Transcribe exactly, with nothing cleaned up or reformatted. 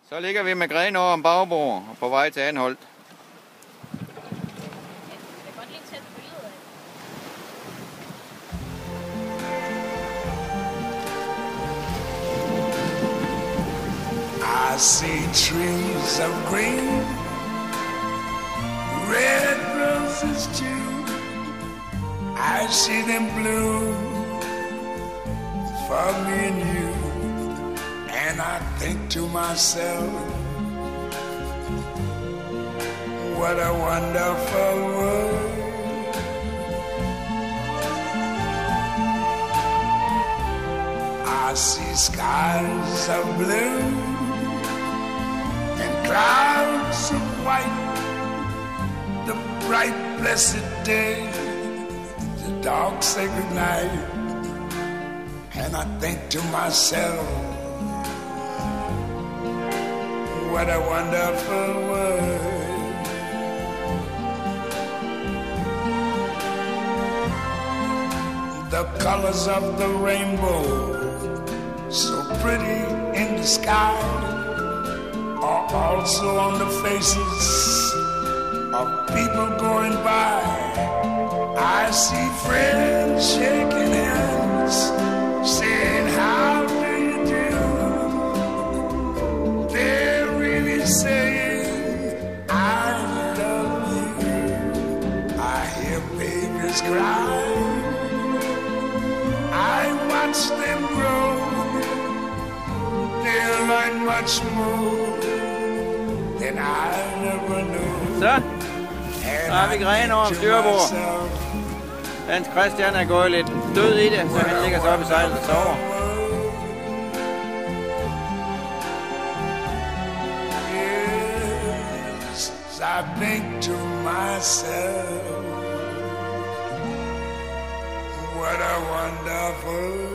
Så ligger vi med Grenaa om bagbord og på vej til Anholt. I see trees of green, red roses too. I see them bloom for me and you. And I think to myself, what a wonderful world. I see skies of blue and clouds of white, the bright blessed day, the dark sacred night. And I think to myself, what a wonderful world. The colors of the rainbow, so pretty in the sky, are also on the faces of people going by. I see friends shaking hands, saying, how do you do? They're really saying, I love you. I hear babies cry, I watch them grow. They'll learn much more than I never knew. Så, så har vi Grenaa om styrbord. Hans Christian er gået lidt død i det, så han ligger så oppe i sejlet og sover. Yes, I think to myself, what a wonderful